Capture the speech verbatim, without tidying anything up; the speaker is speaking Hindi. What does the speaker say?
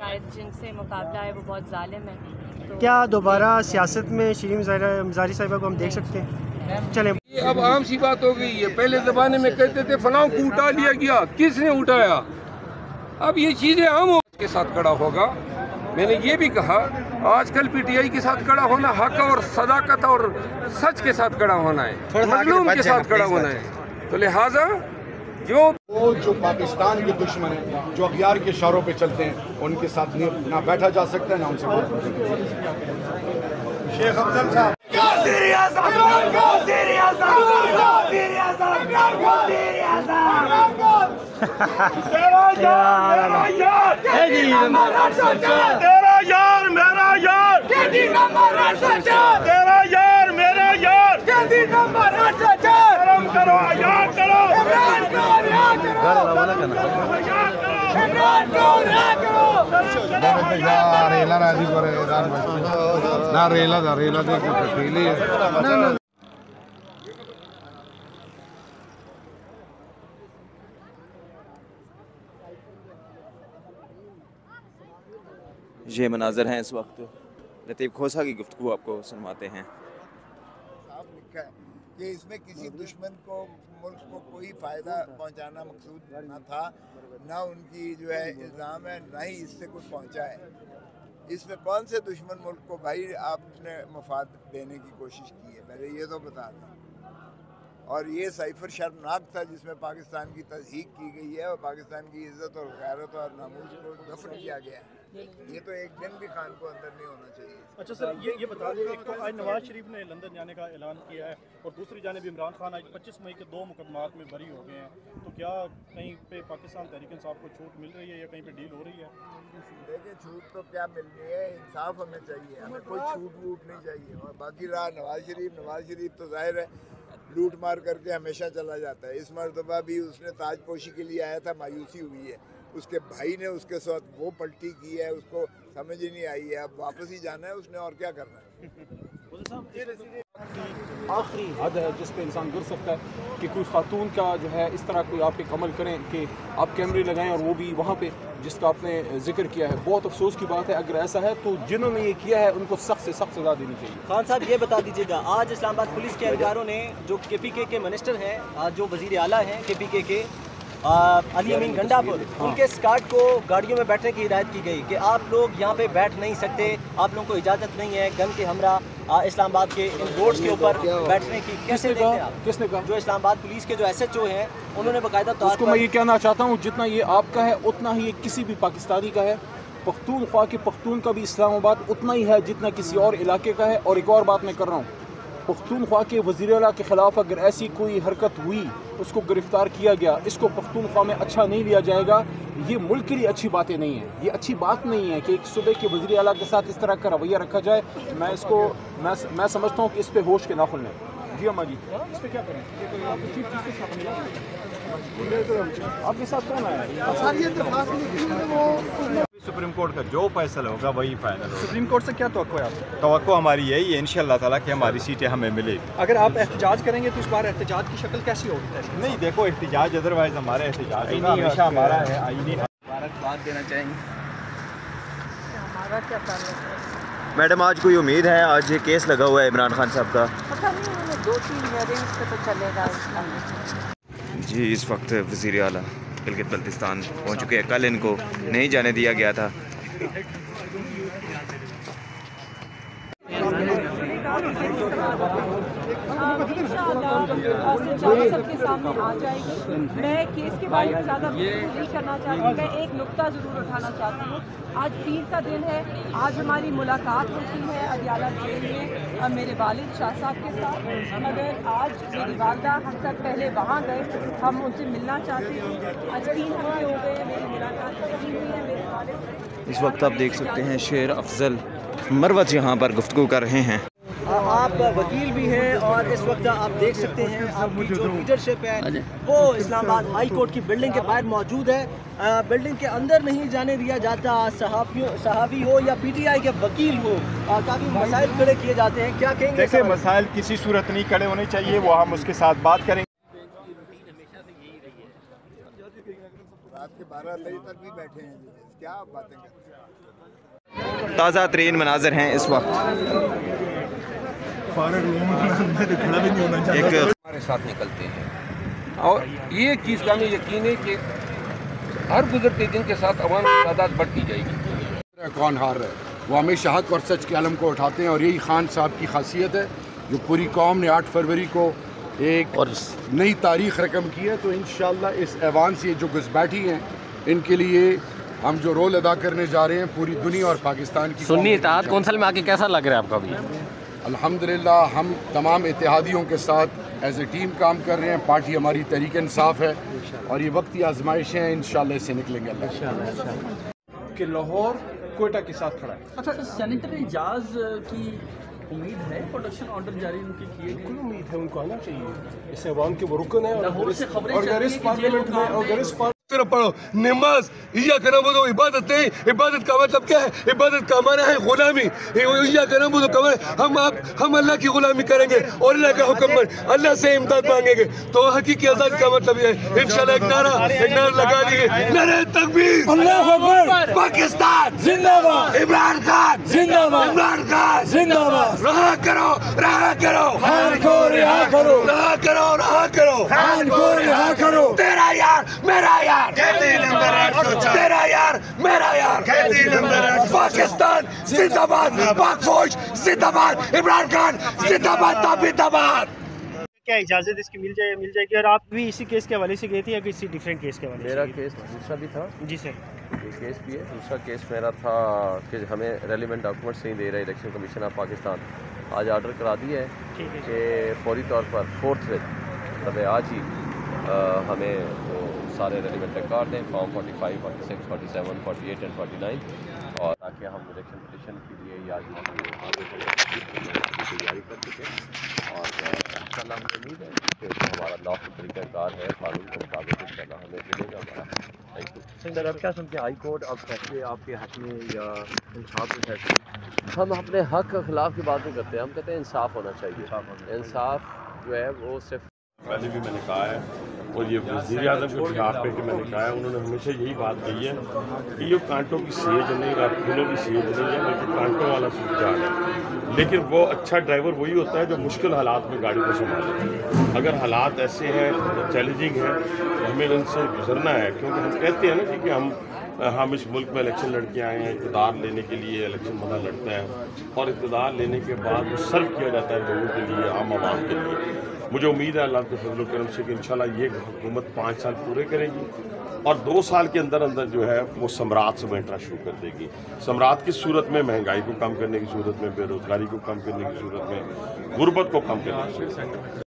हमारे जिनसे मुकाबला है वो बहुत जालिम है। तो क्या दोबारा सियासत में शिरीन मज़ारी साहिबा को हम देख सकते हैं? चलें, ये अब आम सी बात हो गई है। पहले ज़माने में कहते थे फलां को उठा लिया गया, किसने उठाया? अब ये चीज़ें आम के साथ खड़ा होगा। मैंने ये भी कहा आजकल पीटीआई के साथ खड़ा होना हक और सदाकत और सच के साथ खड़ा होना है, मजलूम के साथ खड़ा होना है। तो लिहाजा जो वो जो पाकिस्तान के दुश्मन हैं, जो अखियार के इशारों पे चलते हैं, उनके साथ ना बैठा जा सकता है ना उनसे बात हो सकती है। शेख अफजल साहब तेरा यार मेरा यार तेरा यार मेरा यार शर्म करो, याद करो, रेला राजी करे ना रेला था रेला देख ये मनाजर हैं इस वक्त। लतीफ़ खोसा की गुफ्तगू आपको सुनवाते हैं। साफ लिखा है कि इसमें किसी दुश्मन को मुल्क को कोई फ़ायदा पहुंचाना मकसूद न था, न उनकी जो है इल्ज़ाम है, न ही इससे कुछ पहुंचा है। इसमें कौन से दुश्मन मुल्क को भाई आपने मफाद देने की कोशिश की है, पहले ये तो बता दें। और ये साइफर शर्मनाक था जिसमें पाकिस्तान की तज़हीक की गई है और पाकिस्तान की इज़्ज़त और गैरत और नामूस को दफन किया गया है। ये तो एक दिन भी खान को अंदर नहीं होना चाहिए। अच्छा सर, ये ये बता दें, एक तो आज नवाज शरीफ ने लंदन जाने का ऐलान किया है और दूसरी जानिब इमरान खान आज पच्चीस मई के दो मुकदमात में बरी हो गए हैं। तो क्या कहीं पे पाकिस्तान तहरीक इंसाफ को छूट मिल रही है या कहीं पे डील हो रही है? देखिए, छूट तो क्या मिल रही है, इंसाफ हमें चाहिए, हमें कोई छूट वूट नहीं चाहिए। और बाकी रहा नवाज शरीफ, नवाज शरीफ तो जाहिर है लूट मार करके हमेशा चला जाता है। इस मरतबा भी उसने ताजपोशी के लिए आया था, मायूसी हुई है। उसके भाई ने उसके साथ वो पलटी की है, उसको समझ ही नहीं आई है। अब वापस ही जाना है उसने, और क्या करना है। आखिरी हद है जिस पे इंसान गिर सकता है कि कोई खातून का जो है इस तरह कोई आप एक अमल करें कि आप कैमरे लगाएं और वो भी वहाँ पे जिसका आपने जिक्र किया है। बहुत अफसोस की बात है। अगर ऐसा है तो जिन्होंने ये किया है उनको सख्त से सख्त सजा देनी चाहिए। खान साहब, ये बता दीजिएगा, आज इस्लामाबाद पुलिस के अधिकारियों ने जो के पी के के मिनिस्टर हैं, जो वजीर आला हैं के पी के के अली अमीन गंडापुर, उनके स्कार्ट को गाड़ियों में बैठने की हिदायत की गई कि आप लोग यहाँ पे बैठ नहीं सकते, आप लोगों को इजाज़त नहीं है गन के हमरा इस्लामाबाद के इन रोड्स के ऊपर बैठने की। कैसे देखते हैं आप? किसने कहा? जो इस्लामाबाद पुलिस के जो एस एच ओ हैं, उन्होंने बाकायदा तौर पर मैं ये कहना चाहता हूँ, जितना ये आपका है उतना ही ये किसी भी पाकिस्तानी का है। पख्तूनख्वा के पख्तून का भी इस्लामाबाद उतना ही है जितना किसी और इलाके का है। और एक और बात मैं कर रहा हूँ, पख्तूनख्वा के वज़ीर आला के ख़िलाफ़ अगर ऐसी कोई हरकत हुई, उसको गिरफ़्तार किया गया, इसको पख्तूनख्वा में अच्छा नहीं लिया जाएगा। ये मुल्क के लिए अच्छी बातें नहीं है, ये अच्छी बात नहीं है कि एक सूबे के वज़ीर आला के साथ इस तरह का रवैया रखा जाए। मैं इसको मैं मैं समझता हूँ कि इस पे होश के नाखुन है। जी अम्मा जी, इस पे क्या करें? आपके साथ कौन आया? सुप्रीम कोर्ट का जो फैसला होगा वही फाइनल होगा। सुप्रीम कोर्ट से क्या तवक्को है आपको? तवक्को हमारी यही है इंशाअल्लाह ताला कि हमारी सीटें हमें मिलेगी। अगर आप एहतजाज करेंगे तो इस बार एहतजाज की शक्ल कैसी होगी? नहीं, देखो एहतजाज अदरवाइज हमारा एहतजाज हमेशा हमारा है आईनी। मुबारकबाद देना चाहेंगे। हमारा क्या ताल्लुक है? मैडम, आज कोई उम्मीद है? आज ये केस लगा हुआ है इमरान खान साहब का। पता नहीं, उन्होंने दो तीन हियरिंग्स पे तो चलेगा। जी, इस वक्त वज़ीर आला गिलगित बल्तिस्तान पहुँच चुके हैं। कल इनको नहीं जाने दिया गया था। सबके सामने आ जाएगी। मैं केस के बारे में ज़्यादा नहीं करना चाहती, मैं एक नुक्ता ज़रूर उठाना चाहती हूँ। आज पीर का दिन है, आज हमारी मुलाकात होती है अदियाला जेल में मेरे वालिद शाह साहब के साथ। मगर आज मेरी वालदा हम सब पहले वहाँ गए, हम उनसे मिलना चाहते थे। आज तीन हफ्ते हो गए मेरी मुलाकात नहीं हुई है मेरे वालिद। इस वक्त आप देख सकते हैं शेर अफजल मरवत यहाँ पर गुफ्तगू कर रहे हैं। आप वकील भी हैं और इस वक्त आप देख सकते हैं आपकी जो लीडरशिप है वो इस्लामाबाद हाई कोर्ट की बिल्डिंग के बाहर मौजूद है। बिल्डिंग के अंदर नहीं जाने दिया जाता। सहाफ़ियों सहाफ़ी हो या पीटीआई के वकील हो, काफ़ी मसाइल खड़े किए जाते हैं। क्या कहेंगे? देखिए, मसाइल किसी सूरत नहीं खड़े होने चाहिए, वो हम उसके साथ बात करेंगे। रात के बारह पर भी बैठे हैं, क्या बातें करते हैं। ताज़ा तरीन मनाजर हैं इस वक्त। एक हमारे साथ निकलते हैं और ये चीज़ का हमें यकीन है कि हर गुजरते दिन के साथ अवाम की तादाद बढ़ती जाएगी। कौन हार रहा है, वो हमेशा हक और सच के आलम को उठाते हैं और यही खान साहब की खासियत है जो पूरी कौम ने आठ फरवरी को एक और नई तारीख रकम की है। तो इंशाअल्लाह इस ऐवान से जो घुसपैठी हैं इनके लिए हम जो रोल अदा करने जा रहे हैं पूरी दुनिया और पाकिस्तान की सुन्नी इत्तेहाद कौंसिल में आके कैसा लग रहा है आपका भी? अल्हम्दुलिल्लाह हम तमाम इत्तेहादियों के साथ एज ए टीम काम कर रहे हैं। पार्टी हमारी तहरीक इंसाफ है और ये वक्ती आजमाइशें हैं, इंशाअल्लाह इससे निकलेंगे अल्लाह कि लाहौर कोयटा के साथ खड़ा है। अच्छा, सेनेटर एजाज की उम्मीद है प्रोडक्शन ऑर्डर जारी उनकी किए, बिल्कुल उम्मीद है, उनको आना चाहिए। इस ऐवान के वो रुकन है लाहौर से खबरें और अगर इस पार्लियामेंट में अगर इस तरफ पढ़ो नमाज इया करना वो तो इबादत नहीं। इबादत का मतलब क्या है? इबादत का हमारा है गुलामी। इया करना वो तो कमर हम आप हम अल्लाह की गुलामी करेंगे और अल्लाह का हुक्म पर अल्लाह से इमदाद मांगेंगे। तो हकीकी आजादी का मतलब ये है इंशाल्लाह एक नारा एक नारा लगा दिए, नारे तकबीर, अल्लाह अकबर, पाकिस्तान जिंदाबाद, इमरान खान जिंदाबाद, इमरान खान जिंदाबाद। रहा करो रहा करो खान को रिहा करो, रहा करो रहा करो खान को रिहा करो। तेरा यार मेरा यार, तेरा यार मेरा यार, पाकिस्तान जिंदाबाद, पाक फौज जिंदाबाद, इमरान खान जिंदाबाद, जिंदाबाद। क्या इजाज़त इसकी मिल जाए मिल जाएगी? और आप भी इसी केस के हवाले से गए थे या किसी डिफरेंट केस के हवाले? मेरा केस दूसरा भी था जी सर, ये केस भी है। दूसरा केस मेरा था कि हमें रेलिवेंट डॉक्यूमेंट्स नहीं दे रहा इलेक्शन कमीशन ऑफ पाकिस्तान। आज ऑर्डर करा दिया है कि फौरी तौर पर फोर्थ में मतलब आज ही आ, हमें वो सारे रेलिवेंट रिकॉर्ड दें, form forty five, forty six, forty seven, forty eight and forty nine, और ताकि हम इलेक्शन पटिशन के लिए या तैयारी कर सकें। और इंशाल्लाह हमें उम्मीद है कि हमारा लॉ का तरीक़ाकार है, कानून के मुताबिक इंशाल्लाह हमें मिलेगा हमारा। Thank you sir. अब क्या समझते हैं हाई कोर्ट अब फैसले आपके हक में या इंसाफ के फैसले? हम अपने हक के खिलाफ की बात नहीं करते, हम कहते हैं इंसाफ होना चाहिए। इंसाफ जो है वो सिर्फ पहले भी मैंने कहा है और ये वज़ीर आज़म के खिलाफ पे कि मैंने कहा है, उन्होंने हमेशा यही बात कही है कि ये कांटों की सेज नहीं, फूलों की सेज नहीं है, बल्कि कांटों वाला सुजान है। लेकिन वो अच्छा ड्राइवर वही होता है जो मुश्किल हालात में गाड़ी को संभाले। अगर हालात ऐसे हैं चैलेंजिंग हैं तो हमें उनसे गुजरना है, क्योंकि हम कहते हैं ना कि हम हम इस मुल्क में इलेक्शन लड़के आए हैं, इक़्तिदार लेने के लिए इलेक्शन बंदा लड़ता है और इक़्तिदार लेने के बाद वो सर्व किया जाता है लोगों के लिए, आम आवाम के लिए। मुझे उम्मीद है अल्लाह के फजल करम से कि इंशाल्लाह ये हुकूमत पाँच साल पूरे करेगी और दो साल के अंदर अंदर जो है वो सम्राट समेटना शुरू कर देगी। सम्राट की सूरत में महंगाई को कम करने की सूरत में, बेरोज़गारी को कम करने की सूरत में, गुर्बत को कम करने की सूरत में।